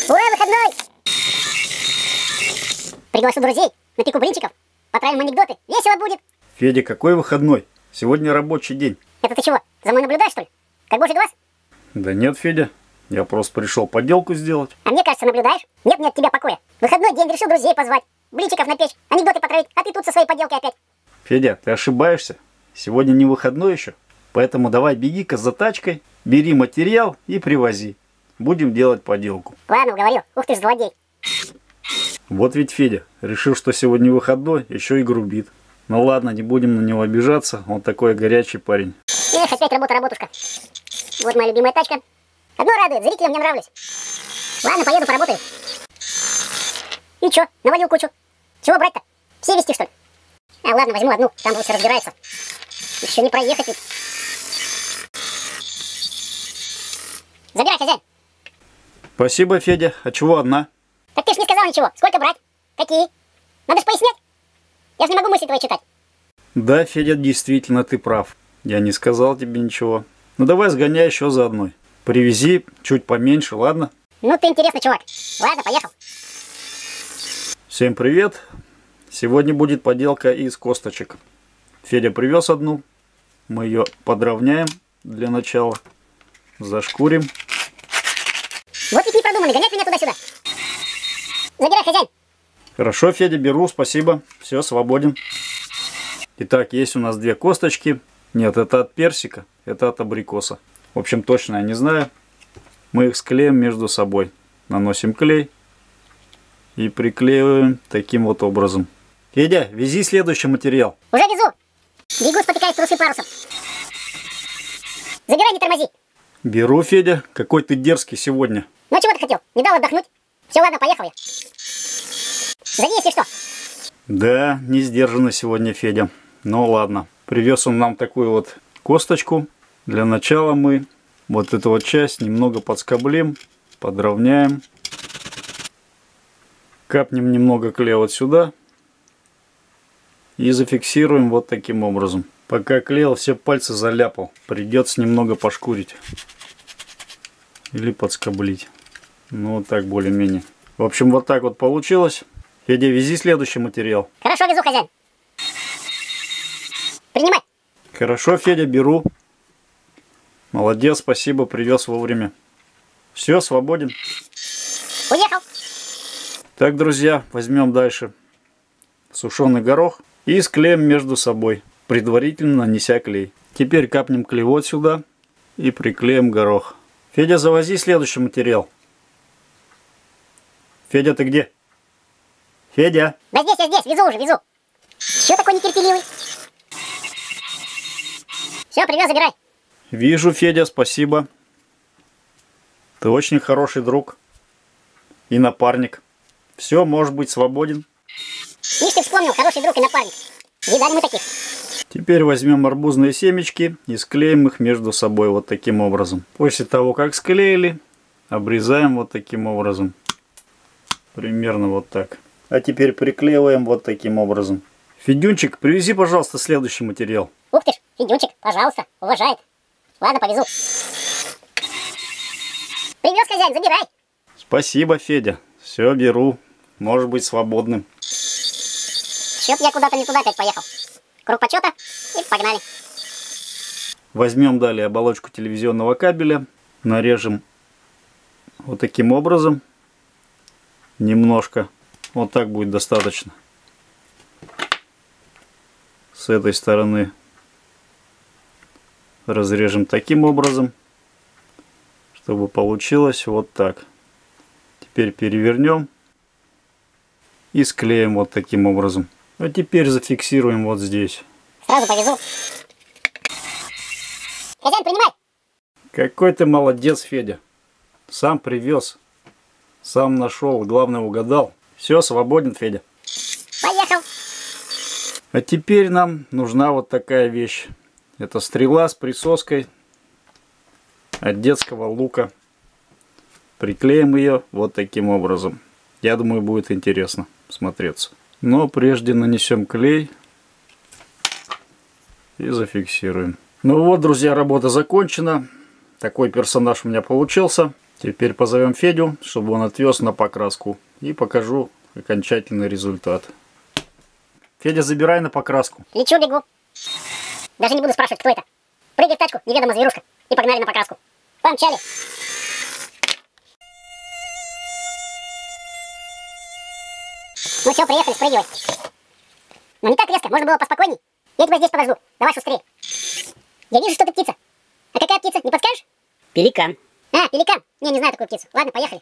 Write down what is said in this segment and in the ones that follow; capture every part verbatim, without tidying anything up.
Ура, выходной! Приглашу друзей, напеку блинчиков, потравим анекдоты. Весело будет. Федя, какой выходной? Сегодня рабочий день. Это ты чего, за мной наблюдаешь, что ли? Как божий глаз? Да нет, Федя. Я просто пришел поделку сделать. А мне кажется, наблюдаешь? Нет, нет тебя покоя. Выходной день, решил друзей позвать, блинчиков напечь, анекдоты потравить, а ты тут со своей поделкой опять. Федя, ты ошибаешься. Сегодня не выходной еще. Поэтому давай беги-ка за тачкой, бери материал и привози. Будем делать поделку. Ладно, уговорил. Ух ты ж злодей. Вот ведь Федя решил, что сегодня выходной, еще и грубит. Ну ладно, не будем на него обижаться. Он такой горячий парень. Эх, опять работа, работушка. Вот моя любимая тачка. Одно радует, зрителям мне нравлюсь. Ладно, поеду, поработаю. И чё, навалил кучу. Чего брать-то? Все вести, что ли? А, ладно, возьму одну, там лучше разбирается. Еще не проехать ведь. Забирай, хозяин. Спасибо, Федя. А чего одна? Так ты ж не сказал ничего. Сколько брать? Какие? Надо ж пояснять. Я же не могу мысли твои читать. Да, Федя, действительно, ты прав. Я не сказал тебе ничего. Ну давай сгоняй еще за одной. Привези чуть поменьше, ладно? Ну ты интересный чувак. Ладно, поехал. Всем привет. Сегодня будет поделка из косточек. Федя привез одну. Мы ее подровняем для начала. Зашкурим. Вот какие продуманные, гонять меня туда-сюда. Забирай, хозяин. Хорошо, Федя, беру, спасибо. Все, свободен. Итак, есть у нас две косточки. Нет, это от персика, это от абрикоса. В общем, точно я не знаю. Мы их склеим между собой. Наносим клей и приклеиваем таким вот образом. Федя, вези следующий материал. Уже везу. Бегу, спотыкаясь трусы парусом. Забирай, не тормози. Беру, Федя. Какой ты дерзкий сегодня. Ну а чего ты хотел? Не дал отдохнуть? Все, ладно, поехал я. Зови, если что. Да, не сдержанно сегодня Федя. Ну ладно. Привез он нам такую вот косточку. Для начала мы вот эту вот часть немного подскоблим, подровняем. Капнем немного клея вот сюда. И зафиксируем вот таким образом. Пока клеил, все пальцы заляпал. Придется немного пошкурить. Или подскоблить. Ну, вот так более-менее. В общем, вот так вот получилось. Федя, вези следующий материал. Хорошо, везу, хозяин. Принимай. Хорошо, Федя, беру. Молодец, спасибо, привез вовремя. Все, свободен. Уехал. Так, друзья, возьмем дальше сушеный горох и склеим между собой, предварительно нанеся клей. Теперь капнем клей вот сюда и приклеим горох. Федя, завози следующий материал. Федя, ты где? Федя. Да здесь, я здесь, везу уже, везу. Чего такой нетерпеливый? Все, привез, забирай. Вижу, Федя, спасибо. Ты очень хороший друг и напарник. Все, можешь быть свободен. Ишь ты вспомнил, хороший друг и напарник. Видали мы таких. Теперь возьмем арбузные семечки и склеим их между собой вот таким образом. После того, как склеили, обрезаем вот таким образом. Примерно вот так. А теперь приклеиваем вот таким образом. Федюнчик, привези, пожалуйста, следующий материал. Ух ты ж, Федюнчик, пожалуйста, уважает. Ладно, повезу. Привез, хозяин, забирай. Спасибо, Федя. Все, беру. Может быть свободным. Чё-то я куда-то не туда опять поехал. Круг почета и погнали. Возьмем далее оболочку телевизионного кабеля. Нарежем вот таким образом. Немножко. Вот так будет достаточно. С этой стороны разрежем таким образом, чтобы получилось вот так. Теперь перевернем и склеим вот таким образом. А теперь зафиксируем вот здесь. Сразу повезу. Хозяин, принимай. Какой ты молодец, Федя. Сам привез, сам нашел, главное угадал. Все, свободен, Федя. Поехал. А теперь нам нужна вот такая вещь. Это стрела с присоской от детского лука. Приклеим ее вот таким образом. Я думаю, будет интересно смотреться. Но прежде нанесем клей и зафиксируем. Ну вот, друзья, работа закончена. Такой персонаж у меня получился. Теперь позовем Федю, чтобы он отвез на покраску. И покажу окончательный результат. Федя, забирай на покраску. Лечу, бегу. Даже не буду спрашивать, кто это. Прыгай в тачку, неведомо зверушка. И погнали на покраску. Помчали. Ну все, приехали, спрыгивай. Но не так резко, можно было поспокойней. Я тебя здесь подожду. Давай шустрее. Я вижу, что ты птица. А какая птица, не подскажешь? Пеликан. А, пеликан. Не, не знаю такую птицу. Ладно, поехали.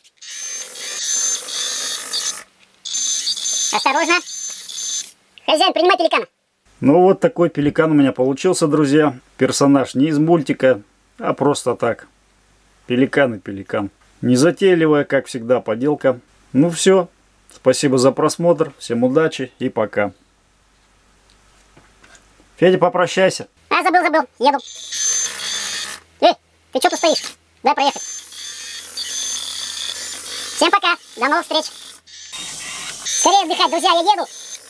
Осторожно. Хозяин, принимай пеликана. Ну вот такой пеликан у меня получился, друзья. Персонаж не из мультика, а просто так. Пеликан и пеликан. Незатейливая, как всегда, поделка. Ну все. Спасибо за просмотр. Всем удачи и пока. Федя, попрощайся. А, забыл, забыл. Еду. Эй, ты что тут стоишь? Дай проехать. Всем пока. До новых встреч. Скорее отдыхать, друзья, я еду.